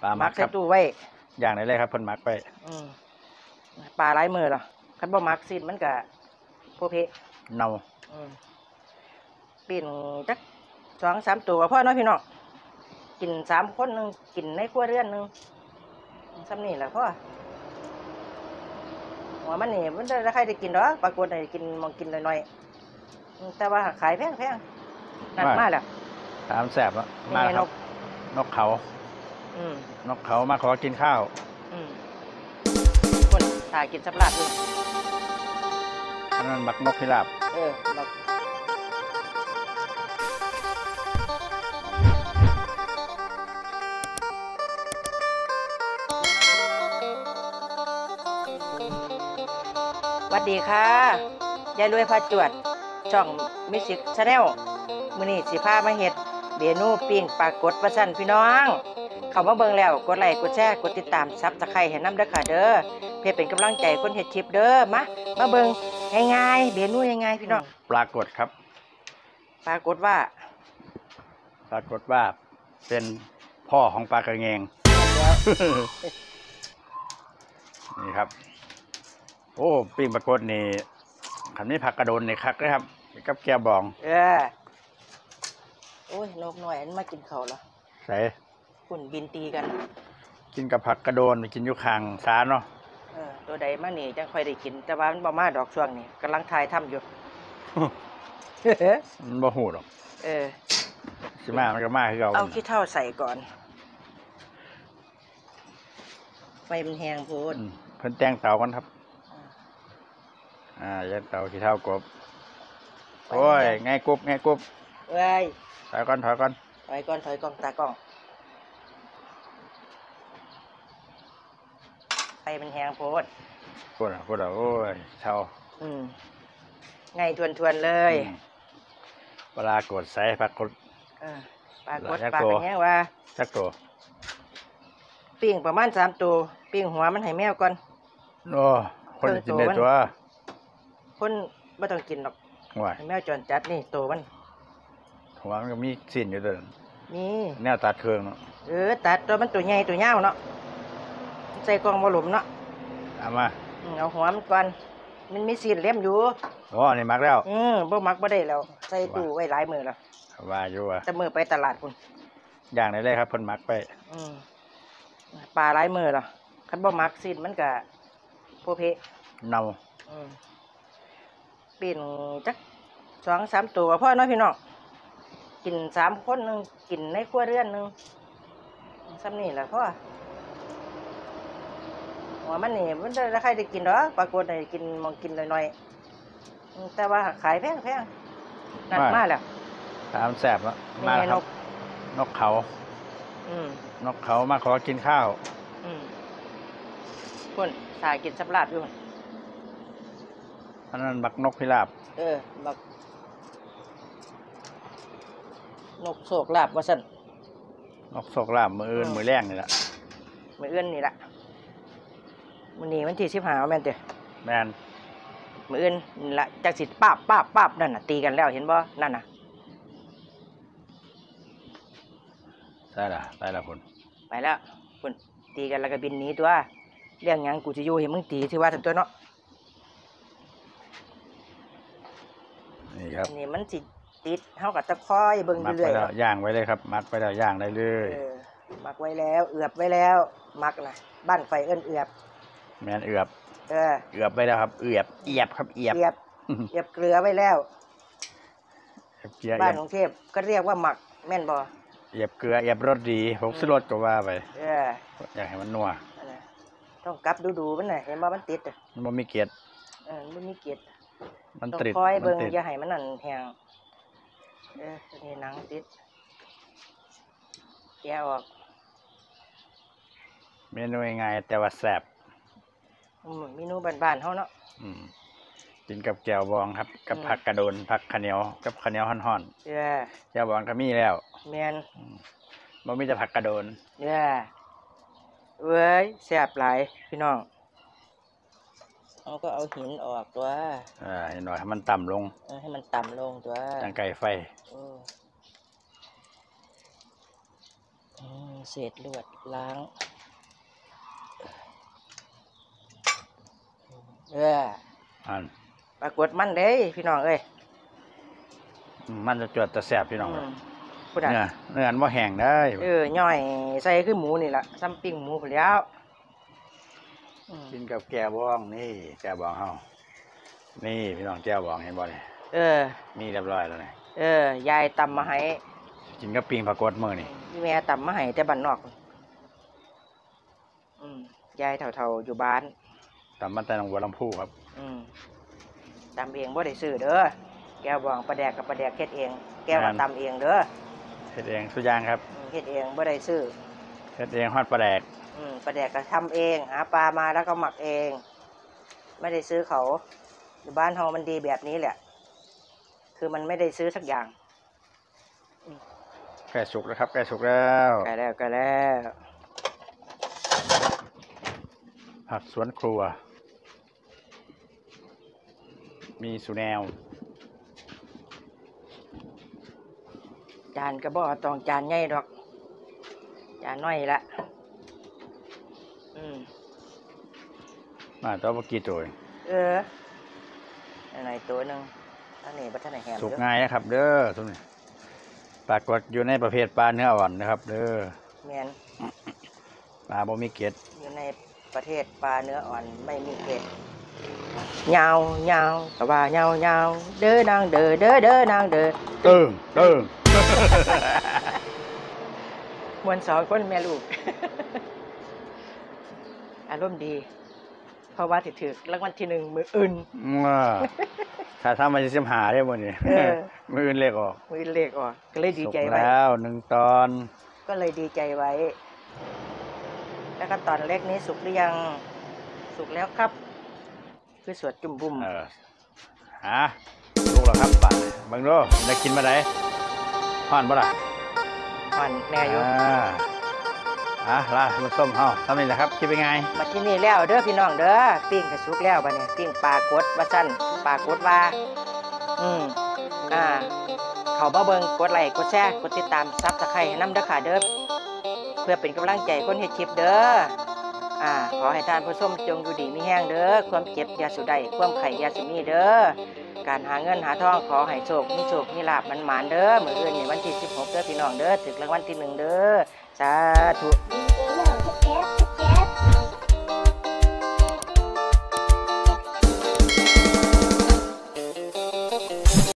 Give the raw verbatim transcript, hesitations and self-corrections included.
ปลาหมัมักกคใส่รับตู้ไว้อย่างไรเลยครับเพิ่นหมักไปอืมปลาหลายมือเหรอคันบ่มักซีดมันก็โพเพเน่าอืมปีนจักสองสามตัวพ่อเน้อยพี่น้องกินสามคนหนึงกินในครัวเรือนหนึงซ้ำนี่แหละพ่อหัวมันนี่มันได้ใครได้กินหรอปรากฏได้กินมองกินหน่อยๆอืมแต่ว่าขายแพงแพงหนักมากแหละถามแสบแล้วนี่มาไงคน รับกนกเขาอืมนกเขามาขอกินข้าวอืมคนตากินสับลาดด้วยอันนั้นบักนกพิราบเออบักสวัสดีค่ะยายรวยพาจวดช่องมิสิกชาแนลมื้อนี้สิพามาเฮ็ดเมนูปิ้งปลากดว่าซั่นพี่น้องเข้ามาเบิ่งแล้วกดไลค์กดแชร์กดติดตามซับสไครต์ให้นำเด้อค่ะเด้อเพื่อเป็นกำลังใจคนเฮ็ดคลิปเด้อมามาเบิ่งง่ายๆเมนูง่ายๆพี่น้องปรากฏครับปรากฏว่าปรากฏว่าเป็นพ่อของปลากระเงงแล้วนี่ครับ โอ้ปิ้งปรากฏนี่ขันนี้ผักกระโดนนี่คักนะครับกับแก้วบองเออโอ้ยนกหน่อยอันมากินข้าวแล้วใส่ฝุ่นบินตีกันกินกับผักกระโดนกินอยู่ข้างซาเนาะเออตัวใดมานี่จังค่อยได้กิน แต่ว่ามันบ่มาดอกช่วงนี้กำลังทายทำอยู่มันบ่หูหรอกเออสิมามันก็มาคือเก่าเอาขี้เท่าใส่ก่อนไฟมันแห้งโพดอืมเพิ่นแต่งเตากันครับอ่ายัดเตาขี้เท่ากบโอ้ยไงกบไงกบเอ้ยถอยก่อนถอยก่อนถอยก่อนถอยกล้องตากล้องไฟมันแห้งโพดพูดอ่ะพูดอ่ะโอ้ยเท่าอืมไงทวนๆเลยอืมปลากดใส่ผักกดเออปลากดแล้วปลาตัวกันแห้งว่าจักตัวปิ้งประมาณสามตัวปิ้งหัวมันให้แมวก่อนโอ้คนจะกินได้เครื่องตัวตัวคนไม่ต้องกินหรอกห่วยให้แมวจรจัดนี่ตัวมันหัวมันก็มีสิ้นอยู่เดินนี่แนวตัดเครื่องเนาะเออตัดตัวมันตัวใหญ่ตัวยาวเนาะใส่กล่องบอลมเนาะเอามาอืมเอาหัวมันก่อนมันมีสีเล่มอยู่อ๋อนี่มักแล้วอืมบ่มักบ่ได้แล้วใส่ตู้ไว้หลายมือแล้วว่าอยู่ว่าแต่มือไปตลาดพุ่นอย่างไรเลยครับเพิ่นมักไปอืมปลาหลายมือแล้วคันบ่มักซีดมันก็โพเพเน่าอืมปีนจักสองสามตัวพ่อเน้อยพี่น้องกินสามคนหนึงกินในครัวเรือนหนึงซ้ำนี่แหละพ่อหัวมันนี่มันได้ใครได้กินหรอปรากฏได้กินมองกินหน่อยๆอืมแต่ว่าขายแพงแพงหนักมากแหละถามแสบแล้วนี่มาไงคน รับกนกเขาอืมนกเขามาขอกินข้าวอืมคนสายกินสับลาบอยู่อันนั้นบักนกพิราบเออบักนกโศกลาบว่าสั่นนกโศกลาบมืออื่นอืมมือแรงนี่แหละมือเอื้อนนี่แหละมือนี้มันที่สิบหาแม่นเด้อแมนมือเอื้อนนี่ละจากสิป้าบป้าบป้าบนั่นน่ะตีกันแล้วเห็นบ่นั่นน่ะใช่ละใช่ละคนไปแล้วคุณตีกันแล้วก็บินหนีตัวเรื่องหยังกูจะอยู่เห็นมึงตีที่ว่าทั้งตัวเนาะนี่ครับนี่มันสิติดเฮากับตะคอยเบิ่งมักเรื่ไปอยๆแล้วย่างไว้เลยครับ มักไปแล้วย่างได้เลเอย อมักไว้แล้ว เอือบไว้แล้ว มักนะบ้านไฟเอิ้นเอือบแมนเอือบเออเอือบไปแล้วครับ เอือบเอียบครับเอียบเอือบเอือบเกลือไว้แล้วเกลือบ้าเอีนยบกรุงเทพก็เรียกว่าหมักแม่นบ่เอียบเกลือเอียบรสดีผมซื้อรสก็ว่าไปเอออยากให้มันนัวนั่นน่ะต้องกลับดูๆมันน่ะเห็นบ่มันติดอะมันบ่มีเกล็ดเออมันมีเกล็ดมันต้องติดคอยมัเบิ่งติดอย่าให้มันนั่นแห้งเออนี่หนังติดแกะออกเมนูง่ายๆแต่ว่าแซ่บอืมเมนูบ้านๆเฮาเนาะอืมกินกับแจ่วบองครับ กับอืมผักกระโดนผักข้าวเหนียวกับข้าวเหนียวห่อนเออๆแจ่วบองก็มีแล้วแม่นอืมบ่มีแต่ผักกระโดนเออเว้ยแซ่บหลายพี่น้องเอาก็เอาหินออกตัวอ่าให้หน่อยให้มันต่ำลงเออให้มันต่ำลงตัวจังไก่ไฟอืมอืมเศษลวดล้างเอออันปรากฏมันเด้พี่น้องเอ้ยมันจะจวดจะแสบพี่น้องอืเลยมพูดอ่ะเนื้อเนื้อมันบ่แห้งได้เออย่อยใส่คือหมูนี่ล่ะซ้ำปิ้งหมูพุ่นแล้วอืมกินกับแก้วบ้องนี่แก้วบ้องเฮานี่พี่น้องแก้วบ้องเห็นบ่นี่เออมีเรียบร้อยแล้วนี่เออยายตำมาให้กินกับปิ้งผักกดมื้อนี่พี่แม่ตำมาให้แต่บ้านนอกอืมยายเฒ่าๆอยู่บ้านตำมันแต่หนองบัวลำพูครับอืมตำเองบ่ได้ซื้อเด้อแก้วบองปลาแดกกับปลาแดกเฮ็ดเอง แก้วก็ตำเองเด้อเฮ็ดเองสุดอย่างครับอืมเฮ็ดเองบ่ได้ซื้อเฮ็ดเองฮอดปลาแดกอืมปลาแดกก็ทำเองหาปลามาแล้วก็หมักเอง ไม่ได้ซื้อเขาอยู่บ้านเฮามันดีแบบนี้แหละ คือมันไม่ได้ซื้อสักอย่างใกล้สุกแล้วครับใกล้สุกแล้วก็แล้วก็แล้วผักสวนครัว มีสุแนวจานก็บ่ต้องจานใหญ่ดอก จานน้อยละอืมมาตัวเมื่อกี้ตัวเอออันไหนตัวหนึงอันนี้บ่ทันได้แฮมสุกเด้อง่ายนะครับ เด้อทุกนี่ปรากฏอยู่ในประเภทปลาเนื้ออ่อนนะครับ เด้อแม่นปลาบ่มีเกล็ดอยู่ในประเทศปลาเนื้ออ่อนไม่มีเกล็ดยาวยาวก็ว่ายาวยาวเด้อนางเด้อเด้อเด้อนางเด้อเติงเติงมวนสองคนแม่ลูก อารมณ์ดี เพราะว่าสิถือรางวัลที่หนึ่งมืออื่นว้าถ้าทำมาจะสิมหาได้บ่นี่เออมืออื่นเลขออกมือเลขออกก็เลยดีใจสุกไว้แล้วหนึ่งตอนก็เลยดีใจไว้ แล้วก็ตอนเล็กนี้สุกหรือยัง สุกแล้วครับ คือสวดจุ่มบุ่มเออฮะลูกแล้วครับบัดนี้เบิ่งดูได้กินมาได้ฮ้อนบ่ล่ะอ่อนแน่อยู่อ่าอ่ะล่ะมันส้มเฮาทำนี่แหละครับคิดเป็นไงมาที่นี่แล้วเด้อพี่น้องเด้อปิ้งกระสุกแล้วบัดนี้ปิ้งปลากดว่าซั่นปลากดว่า อืมอ่า เขามาเบิ่งกดไลค์กดแชร์กดติดตามซับสไครต์ให้นำเด้อค่ะเด้อเพื่อเป็นกำลังใจคนเฮ็ดคลิปเด้ออ่า ขอให้ท่านผู้ชมจงอยู่ดีมีแห้งเด้อความเจ็บอย่าสุดใดความไข่อย่าสิมีเด้อการหาเงินหาทองขอให้โชคมีโชคมีลาภมันหมานเด้อมื้ออื่นนี่วันที่สิบหกเด้อพี่น้องเด้อถึกรางวัลที่หนึ่งเด้อสาธุ Hãy subscribe cho kênh Ghiền Mì Gõ để không bỏ lỡ